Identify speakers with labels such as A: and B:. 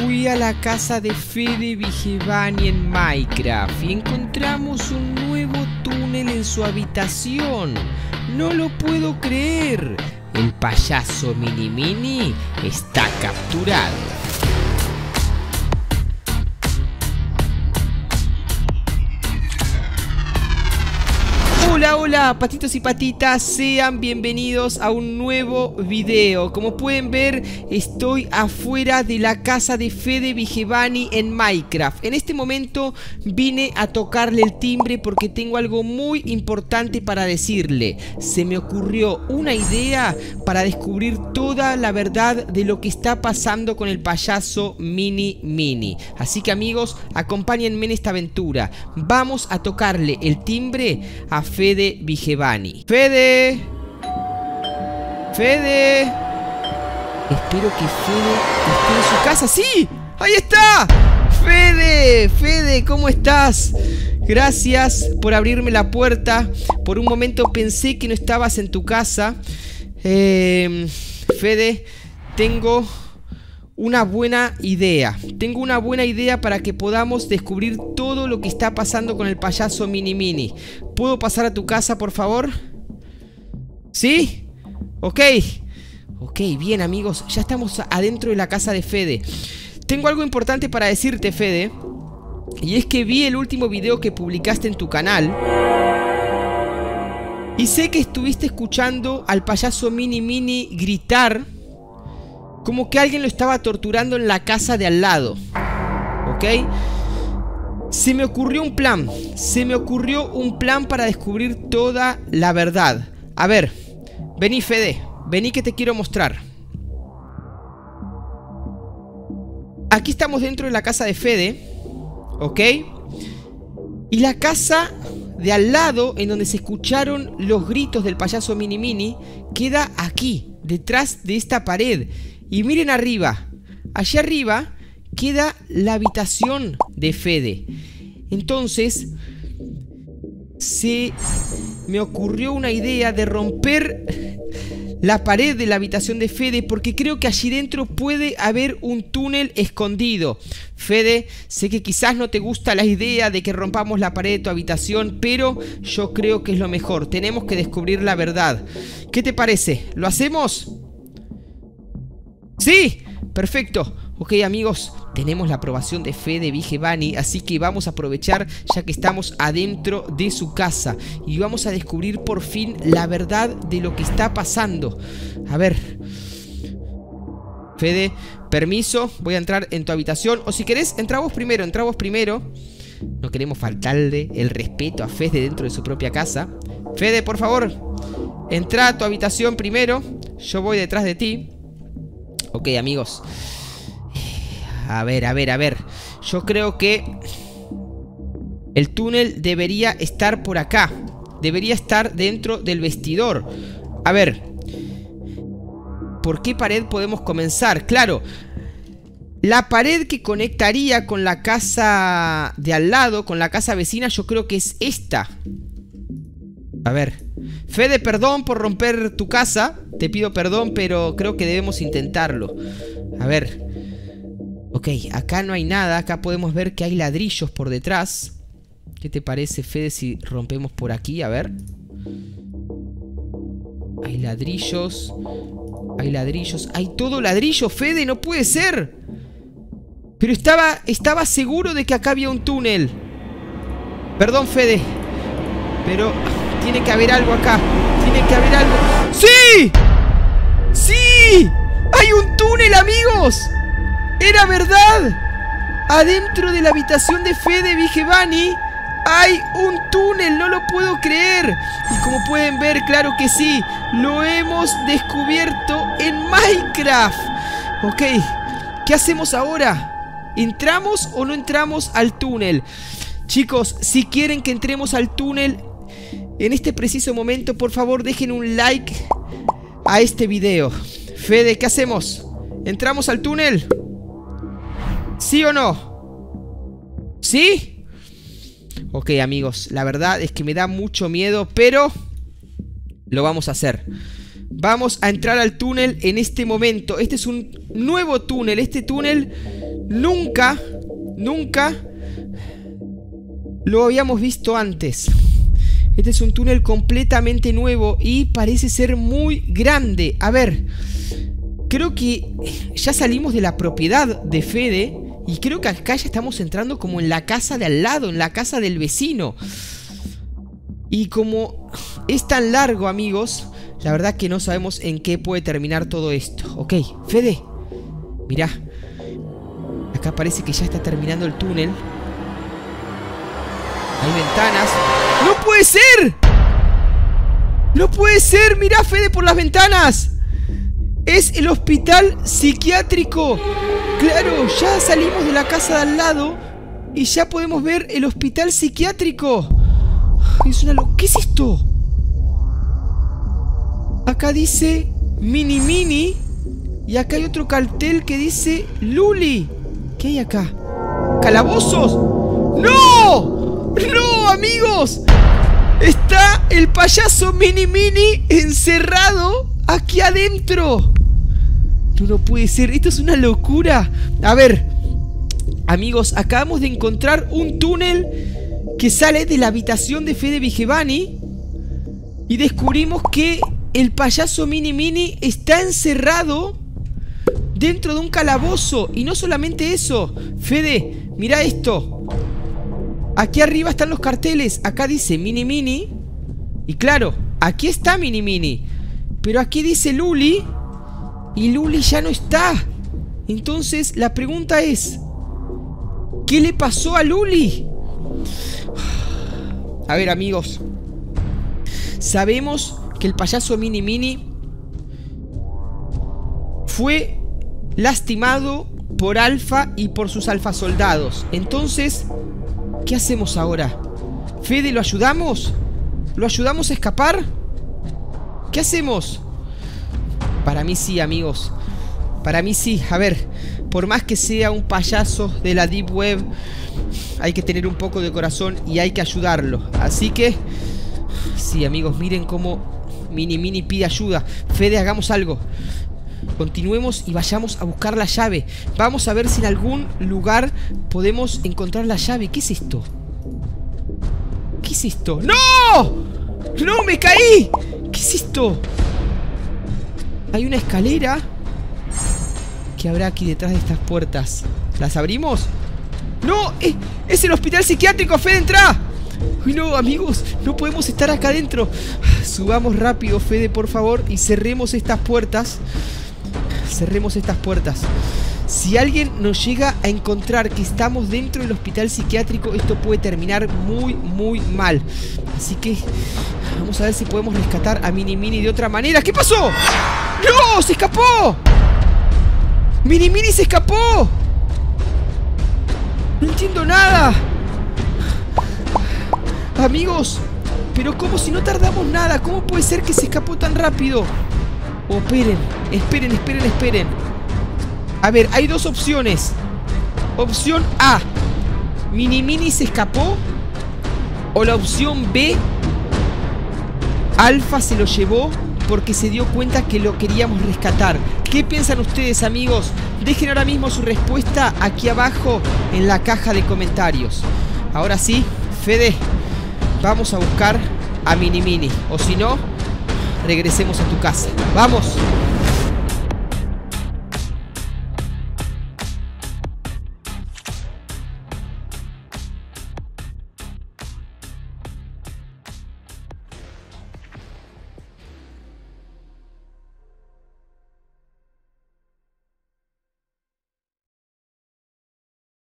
A: Fui a la casa de Fede Vigevani en Minecraft y encontramos un nuevo túnel en su habitación. No lo puedo creer. El payaso Mini está capturado. Hola, hola, patitos y patitas, sean bienvenidos a un nuevo video. Como pueden ver, estoy afuera de la casa de Fede Vigevani en Minecraft. En este momento vine a tocarle el timbre porque tengo algo muy importante para decirle. Se me ocurrió una idea para descubrir toda la verdad de lo que está pasando con el payaso Mini. Así que amigos, acompáñenme en esta aventura. Vamos a tocarle el timbre a Fede Vigevani. ¡Fede! ¡Fede! Espero que Fede esté en su casa. ¡Sí! ¡Ahí está! ¡Fede! ¡Fede! ¿Cómo estás? Gracias por abrirme la puerta. Por un momento pensé que no estabas en tu casa. Fede, tengo una buena idea. Tengo una buena idea para que podamos descubrir todo lo que está pasando con el payaso Mini. ¿Puedo pasar a tu casa, por favor? ¿Sí? Ok. Ok, bien amigos, ya estamos adentro de la casa de Fede. Tengo algo importante para decirte, Fede. Y es que vi el último video que publicaste en tu canal y sé que estuviste escuchando al payaso Mini gritar como que alguien lo estaba torturando en la casa de al lado. ¿Ok? Se me ocurrió un plan. Se me ocurrió un plan para descubrir toda la verdad. A ver, vení, Fede. Vení que te quiero mostrar. Aquí estamos dentro de la casa de Fede. ¿Ok? Y la casa de al lado, en donde se escucharon los gritos del payaso Mini, queda aquí, detrás de esta pared. Y miren arriba, allá arriba queda la habitación de Fede. Entonces, se me ocurrió una idea de romper la pared de la habitación de Fede, porque creo que allí dentro puede haber un túnel escondido. Fede, sé que quizás no te gusta la idea de que rompamos la pared de tu habitación, pero yo creo que es lo mejor. Tenemos que descubrir la verdad. ¿Qué te parece? ¿Lo hacemos? ¡Sí! ¡Perfecto! Ok amigos, tenemos la aprobación de Fede Vigevani, así que vamos a aprovechar ya que estamos adentro de su casa y vamos a descubrir por fin la verdad de lo que está pasando. A ver, Fede, permiso, voy a entrar en tu habitación. O si querés, entra vos primero. No queremos faltarle el respeto a Fede dentro de su propia casa. Fede, por favor, entra a tu habitación primero. Yo voy detrás de ti. Ok, amigos. A ver. Yo creo que el túnel debería estar por acá. Debería estar dentro del vestidor. A ver, ¿por qué pared podemos comenzar? Claro, la pared que conectaría con la casa de al lado, con la casa vecina, yo creo que es esta. A ver, Fede, perdón por romper tu casa. Te pido perdón, pero creo que debemos intentarlo. A ver. Ok, acá no hay nada. Acá podemos ver que hay ladrillos por detrás. ¿Qué te parece, Fede, si rompemos por aquí? A ver. Hay ladrillos. Hay todo ladrillo, Fede, no puede ser. Pero estaba seguro de que acá había un túnel. Perdón, Fede, pero tiene que haber algo acá. Tiene que haber algo. ¡Sí! ¡Sí! ¡Hay un túnel, amigos! ¡Era verdad! Adentro de la habitación de Fede Vigevani hay un túnel, no lo puedo creer. Y como pueden ver, claro que sí, lo hemos descubierto en Minecraft. Ok, ¿qué hacemos ahora? ¿Entramos o no entramos al túnel? Chicos, si quieren que entremos al túnel en este preciso momento, por favor dejen un like a este video. Fede, ¿qué hacemos? ¿Entramos al túnel? ¿Sí o no? ¿Sí? Ok amigos, la verdad es que me da mucho miedo, pero lo vamos a hacer. Vamos a entrar al túnel en este momento. Este es un nuevo túnel. Este túnel Nunca lo habíamos visto antes. Este es un túnel completamente nuevo y parece ser muy grande. A ver, creo que ya salimos de la propiedad de Fede y creo que acá ya estamos entrando como en la casa de al lado, en la casa del vecino. Y como es tan largo, amigos, la verdad que no sabemos en qué puede terminar todo esto. Ok, Fede, mirá, acá parece que ya está terminando el túnel. Hay ventanas. ¡No puede ser! ¡No puede ser! ¡Mirá, Fede, por las ventanas! ¡Es el hospital psiquiátrico! ¡Claro! Ya salimos de la casa de al lado y ya podemos ver el hospital psiquiátrico. Es una ¿Qué es esto? Acá dice Mini Mini y acá hay otro cartel que dice Luli. ¿Qué hay acá? ¡Calabozos! ¡No! ¡No, amigos! Está el payaso Mini Mini encerrado aquí adentro. No puede ser, esto es una locura. A ver, amigos, acabamos de encontrar un túnel que sale de la habitación de Fede Vigevani y descubrimos que el payaso Mini Mini está encerrado dentro de un calabozo. Y no solamente eso, Fede, mira esto. Aquí arriba están los carteles. Acá dice Mini Mini. Y claro, aquí está Mini Mini. Pero aquí dice Luli. Y Luli ya no está. Entonces la pregunta es, ¿qué le pasó a Luli? A ver, amigos, sabemos que el payaso Mini Mini fue lastimado por Alfa y por sus alfa soldados. Entonces, ¿qué hacemos ahora? ¿Fede, lo ayudamos? ¿Lo ayudamos a escapar? ¿Qué hacemos? Para mí sí, amigos. Para mí sí. A ver, por más que sea un payaso de la Deep Web, hay que tener un poco de corazón y hay que ayudarlo. Así que, sí, amigos, miren cómo Mini Mini pide ayuda. Fede, hagamos algo. Continuemos y vayamos a buscar la llave. Vamos a ver si en algún lugar podemos encontrar la llave. ¿Qué es esto? ¿Qué es esto? ¡No! ¡No, me caí! ¿Qué es esto? Hay una escalera. ¿Qué habrá aquí detrás de estas puertas? ¿Las abrimos? ¡No! ¡Es el hospital psiquiátrico! ¡Fede, entra! ¡Uy, no, amigos! No podemos estar acá adentro. Subamos rápido, Fede, por favor, y cerremos estas puertas. Cerremos estas puertas. Si alguien nos llega a encontrar que estamos dentro del hospital psiquiátrico, esto puede terminar muy, muy mal. Así que vamos a ver si podemos rescatar a Mini Mini de otra manera. ¿Qué pasó? ¡No! ¡Se escapó! ¡Mini Mini se escapó! No entiendo nada. Amigos, pero ¿cómo si no tardamos nada? ¿Cómo puede ser que se escapó tan rápido? Oh, esperen. A ver, hay dos opciones. Opción A, Mini Mini se escapó. O la opción B, Alfa se lo llevó porque se dio cuenta que lo queríamos rescatar. ¿Qué piensan ustedes, amigos? Dejen ahora mismo su respuesta aquí abajo en la caja de comentarios. Ahora sí, Fede, vamos a buscar a Mini Mini. O si no, regresemos a tu casa. ¡Vamos!